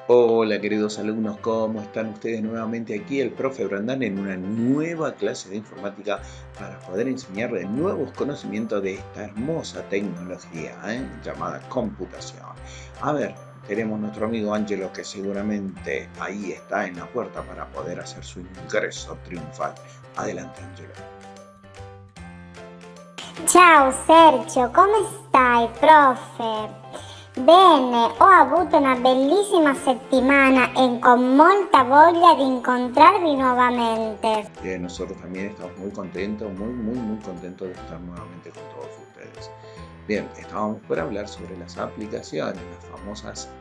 Hola queridos alumnos, ¿cómo están ustedes? Nuevamente aquí el profe Brandán en una nueva clase de informática para poder enseñarles nuevos conocimientos de esta hermosa tecnología llamada computación. A ver, tenemos nuestro amigo Ángelo que seguramente ahí está en la puerta para poder hacer su ingreso triunfal. Adelante Ángelo. Ciao Sergio, come stai, profe? Bene, ho avuto una bellissima settimana e con molta voglia di incontrarvi nuovamente. Nosotros también estamos muy contentos, muy contentos de estar nuevamente con todos ustedes. Bien, estábamos por hablar sobre las aplicaciones, las famosas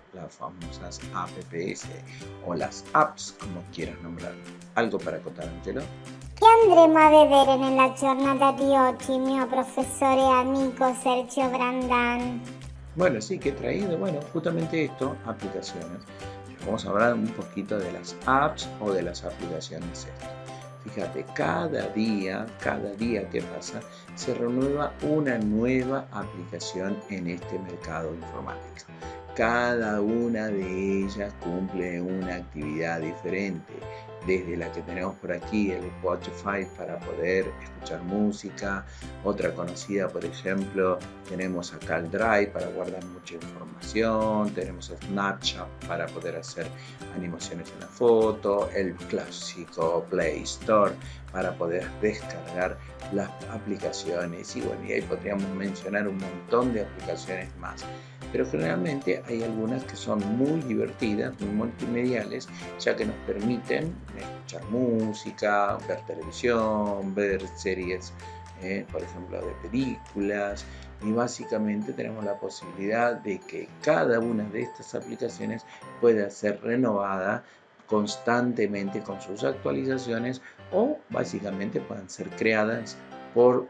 apps o las apps, como quieras nombrar. ¿Algo para acotar, Angelo? Che andremo a vedere nella giornata di oggi, mio professore e amico Sergio Brandan? Bueno, sí, ¿qué he traído? Bueno, justamente esto, aplicaciones. Vamos a hablar un poquito de las apps o de las aplicaciones estas. Fíjate, cada día que pasa, se renueva una nueva aplicación en este mercado informático. Cada una de ellas cumple una actividad diferente, desde la que tenemos por aquí, el Spotify para poder escuchar música, otra conocida, por ejemplo, tenemos acá el Drive para guardar mucha información, tenemos Snapchat para poder hacer animaciones en la foto, el clásico Play Store para poder descargar las aplicaciones y bueno, y ahí podríamos mencionar un montón de aplicaciones más. Pero generalmente hay algunas que son muy divertidas, muy multimediales, ya que nos permiten escuchar música, ver televisión, ver series, por ejemplo, de películas, y básicamente tenemos la posibilidad de que cada una de estas aplicaciones pueda ser renovada constantemente con sus actualizaciones o básicamente puedan ser creadas por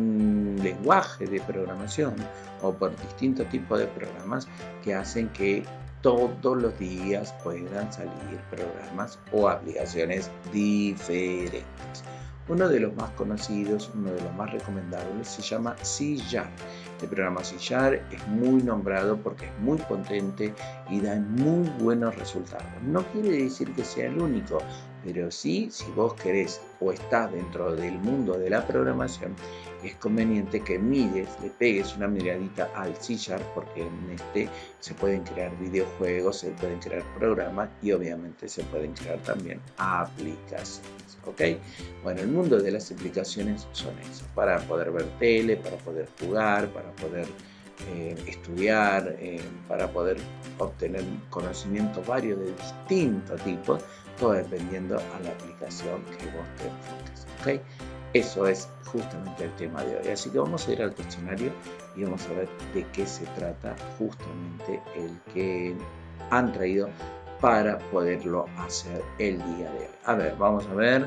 un lenguaje de programación o por distintos tipos de programas que hacen que todos los días puedan salir programas o aplicaciones diferentes. Uno de los más conocidos, uno de los más recomendables se llama C#. El programa C# es muy nombrado porque es muy potente y da muy buenos resultados. No quiere decir que sea el único, pero sí, si vos querés o estás dentro del mundo de la programación, es conveniente que le pegues una miradita al C# porque en este se pueden crear videojuegos, se pueden crear programas y obviamente se pueden crear también aplicaciones. ¿Ok? Bueno, el mundo de las aplicaciones son eso, para poder ver tele, para poder jugar, para poder estudiar, para poder obtener conocimientos varios de distintos tipos, todo dependiendo a la aplicación que vos te enfoques. ¿Ok? Eso es justamente el tema de hoy. Así que vamos a ir al cuestionario y vamos a ver de qué se trata justamente el que han traído para poderlo hacer el día de hoy. A ver, vamos a ver.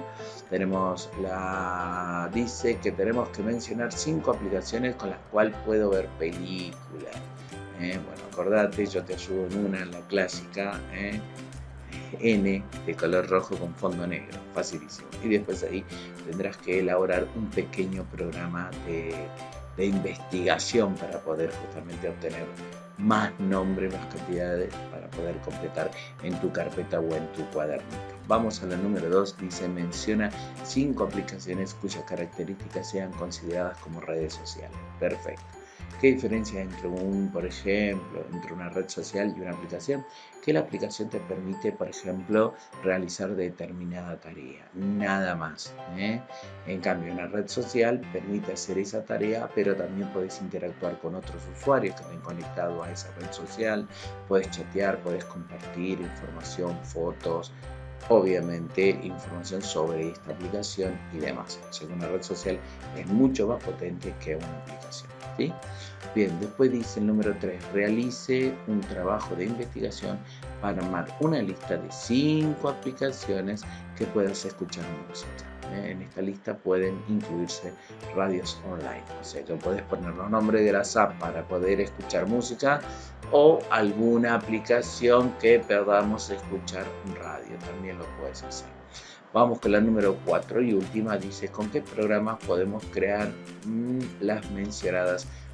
Dice que tenemos que mencionar 5 aplicaciones con las cuales puedo ver películas. Bueno, acordate, yo te ayudo en una, en la clásica, N de color rojo con fondo negro, facilísimo. Y después ahí tendrás que elaborar un pequeño programa de investigación para poder justamente obtener más nombres, más cantidades para poder completar en tu carpeta o en tu cuadernito. Vamos a la número 2, dice menciona 5 aplicaciones cuyas características sean consideradas como redes sociales. Perfecto. ¿Qué diferencia entre por ejemplo, entre una red social y una aplicación? Que la aplicación te permite, por ejemplo, realizar determinada tarea, nada más. En cambio, una red social permite hacer esa tarea, pero también puedes interactuar con otros usuarios que estén conectados a esa red social, puedes chatear, puedes compartir información, fotos, obviamente información sobre esta aplicación y demás. O sea, una red social es mucho más potente que una aplicación. ¿Sí? Bien, después dice el número 3, realice un trabajo de investigación para armar una lista de 5 aplicaciones que puedas escuchar música. En esta lista pueden incluirse radios online, o sea que puedes poner los nombres de las apps para poder escuchar música o alguna aplicación que podamos escuchar radio, también lo puedes hacer. Vamos con la número 4 y última, dice con qué programas podemos crear las mencionadas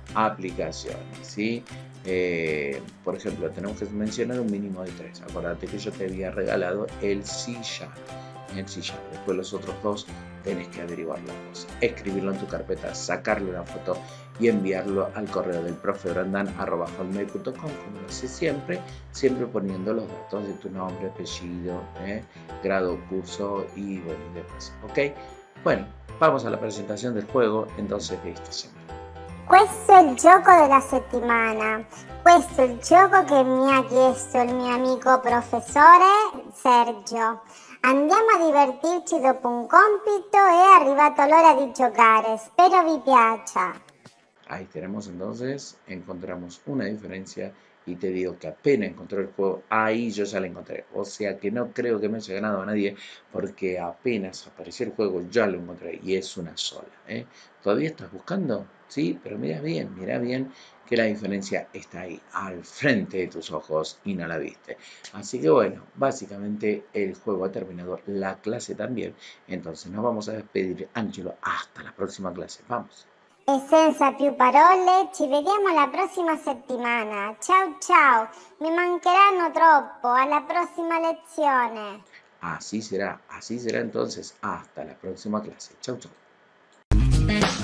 aplicaciones, ¿sí? Por ejemplo, tenemos que mencionar un mínimo de 3. Acordate que yo te había regalado el C#. El C#. Después los otros 2 tenés que averiguar las cosas. Escribirlo en tu carpeta, sacarle una foto y enviarlo al correo del profebrandan@hotmail.com, como lo hace siempre, siempre poniendo los datos de tu nombre, apellido, grado, curso y bueno, y demás. ¿Ok? Bueno, vamos a la presentazione del juego entonces di esta settimana. Questo è il gioco della settimana. Questo è il gioco che mi ha chiesto il mio amico professore Sergio. Andiamo a divertirci dopo un compito, è arrivato l'ora di giocare. Spero vi piaccia. Ahí tenemos entonces, encontramos una diferencia y te digo que apenas encontré el juego, ahí yo ya la encontré. O sea que no creo que me haya ganado a nadie porque apenas apareció el juego ya lo encontré y es una sola. ¿Todavía estás buscando? Sí, pero mira bien que la diferencia está ahí al frente de tus ojos y no la viste. Así que bueno, básicamente el juego ha terminado, la clase también. Entonces nos vamos a despedir, Angelo, hasta la próxima clase. Vamos. E senza più parole, ci vediamo la prossima settimana. Ciao ciao, mi mancheranno troppo. Alla prossima lezione. Así será entonces hasta la próxima clase. Chau, chau.